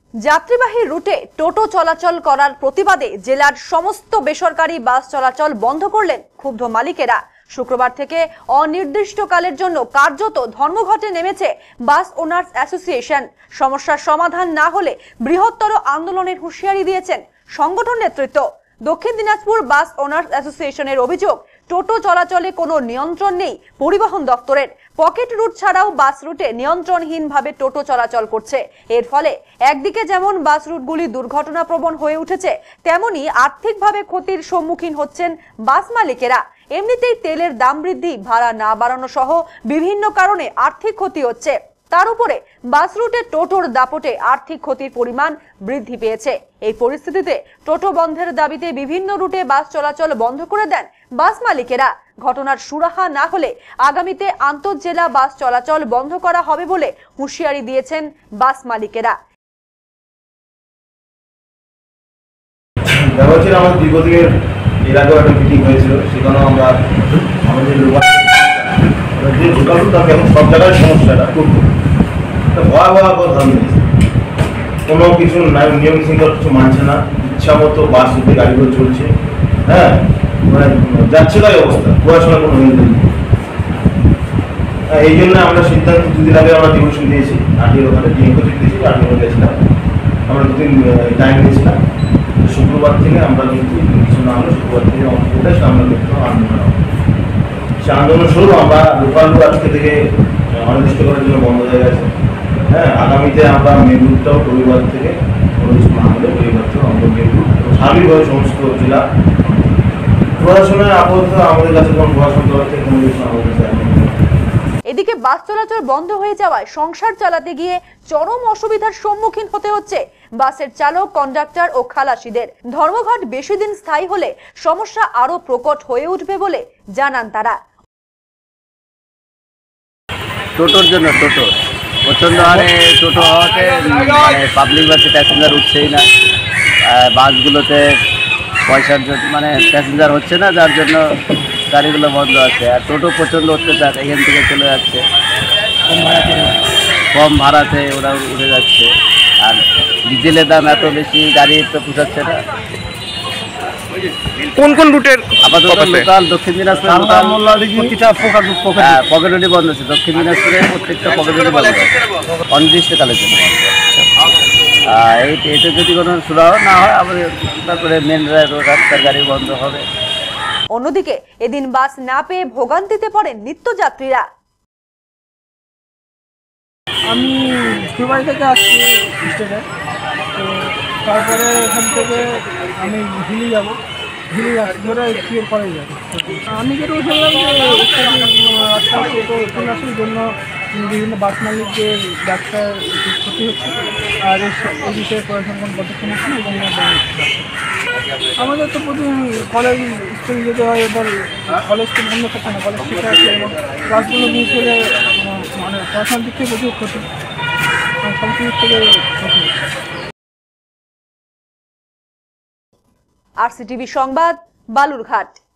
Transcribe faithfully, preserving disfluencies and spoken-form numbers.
যাত্রীবাহী রুটে টোটো চলাচল করার প্রতিবাদে জেলার সমস্ত বেসরকারি বাস চলাচল বন্ধ করলেন ক্ষুব্ধ মালিকেরা। শুক্রবার থেকে অনির্দিষ্টকালের জন্য কার্যত ধর্মঘটে নেমেছে বাস ওনার্স অ্যাসোসিয়েশন। সমস্যার সমাধান না হলে বৃহত্তর আন্দোলনের হুঁশিয়ারি দিয়েছেন সংগঠন নেতৃত্ব। দক্ষিণ দিনাজপুর বাস ওনার্স অ্যাসোসিয়েশনের অভিযোগ, টোটো চলাচলে কোনো নিয়ন্ত্রণ নেই পরিবহন দপ্তরের। পকেট রুট ছাড়াও বাস রুটে নিয়ন্ত্রণহীনভাবে টোটো চলাচল করছে। এর ফলে একদিকে যেমন বাস রুটগুলি দুর্ঘটনাপ্রবণ হয়ে উঠেছে, তেমনি আর্থিকভাবে ক্ষতির সম্মুখীন হচ্ছেন বাস মালিকেরা। এমনিতেই তেলের দাম বৃদ্ধি, ভাড়া না বাড়ানো সহ বিভিন্ন কারণে আর্থিক ক্ষতি হচ্ছে। তার উপরে বাস রুটে টোটোর দাপটে আর্থিক ক্ষতির পরিমাণ বৃদ্ধি পেয়েছে। এই পরিস্থিতিতে টোটো বন্ধের দাবিতে বিভিন্ন রুটে বাস চলাচল বন্ধ করে দেন বাস মালিকেরা। ঘটনার সুরাহা না হলে আগামীতে আন্তঃজেলা বাস চলাচল বন্ধ করা হবে বলে হুঁশিয়ারি দিয়েছেন বাস মালিকেরা। আমার দীর্ঘদিনের এর আগেও একটা মিটিং হয়েছিল, সেখানেও আমরা আমাদের যে লোকাল তাকে এখন সব জায়গায় সমস্যাটা করবো ভয়াবহ ধর্ম নিয়েছে। কোনো কিছু নিয়ম শৃঙ্খলা কিছু মানছে না, ইচ্ছা মতো বাস রুটে গাড়িগুলো চলছে। হ্যাঁ, মানে যাচ্ছে তাই অবস্থা, পড়াশোনার কোনো নিয়ন্ত্রণ নেই। এই জন্য আমরা সিদ্ধান্ত দুদিন আগে আমরা ডিভিশন দিয়েছি, আটির ওখানে ডিএমকে দিয়েছি, আটির ওখানে গেছিলাম। আমরা দুদিন টাইম দিয়েছিলাম, শুক্রবার থেকে আমরা কিন্তু কিছু না হলে শুক্রবার থেকে অন্তর্দেশ আমরা কিন্তু আন্দোলন হবে। সে আন্দোলন স্বরূপ আমরা লোকাল আজকে থেকে অনির্দিষ্ট করার জন্য বন্ধ হয়ে গেছে। হ্যাঁ, আগামীতে আমরা মেন রুটটাও রবিবার থেকে কোনো কিছু না হলে রবিবার থেকে আমরা মেন রুট স্বাভাবিকভাবে সমস্ত জেলা প্রশাসনের আপাতত আমাদের কাছে কোনো প্রশাসন তরফ থেকে কোনো কিছু আমাদের চাই। এদিকে বাস চলাচল বন্ধ হয়ে যাওয়ায় সংসার চালাতে গিয়ে চরম অসুবিধার সম্মুখীন হতে হচ্ছে বাসের চালক, কন্ডাক্টর ও খালাসিদের। ধর্মঘট বেশি দিন স্থায়ী হলে সমস্যা আরো প্রকট হয়ে উঠবে বলে জানান তারা। টোটোর জন্য টোটো প্রচণ্ড হারে টোটো হওয়াতে মানে পাবলিক বাসে প্যাসেঞ্জার উঠছেই না, বাসগুলোতে পয়সার জন্য মানে প্যাসেঞ্জার হচ্ছে না, যার জন্য গাড়িগুলো বন্ধ আছে। আর টোটো প্রচণ্ড অত্যাচার, এখান থেকে চলে যাচ্ছে কম ভাড়াতে কম ভাড়াতে ওরা উঠে যাচ্ছে। আর ডিজেলের দাম এত বেশি, গাড়ি তো পোষাচ্ছে না। কোন কোন রুটের আপাতত লোকাল দক্ষিণ দিনাজপুর পকেট রুটই বন্ধ আছে। দক্ষিণ দিনাজপুরে প্রত্যেকটা পকেট রুটই বন্ধ আছে অনির্দিষ্টকালের জন্য। এই এতে যদি কোনো সুরাহ না হয়, আবার তারপরে মেন রাস্তার গাড়ি বন্ধ হবে। অন্যদিকে এদিন বাস না পেয়ে ভোগান্তিতে পড়েন নিত্যযাত্রীরা। আমি ফুলবাড়ি থেকে আসছি স্টেশনে, তো তারপরে এখান থেকে আমি হিলি যাব, হিলি ধরে কিয়ের পরে যাবো। আমি যেটা শুনলাম যে চলে আসার জন্য বিভিন্ন বাস মালিকদের ব্যবসার ক্ষতি হচ্ছে, আর এই বিষয়ে প্রশাসন কোনো পদক্ষেপ নিচ্ছে না। এবং আমাদের তো প্রতিদিন কলেজ স্কুল যেতে হয়, এবার কলেজ তো বন্ধ থাকে না, কলেজ থেকে আসে এবং ক্লাসগুলো নিয়ে চলে মানে পড়াশোনার দিক থেকে প্রচুর ক্ষতি, সব দিক থেকে ক্ষতি। আরসিটিভি সংবাদ, বালুরঘাট।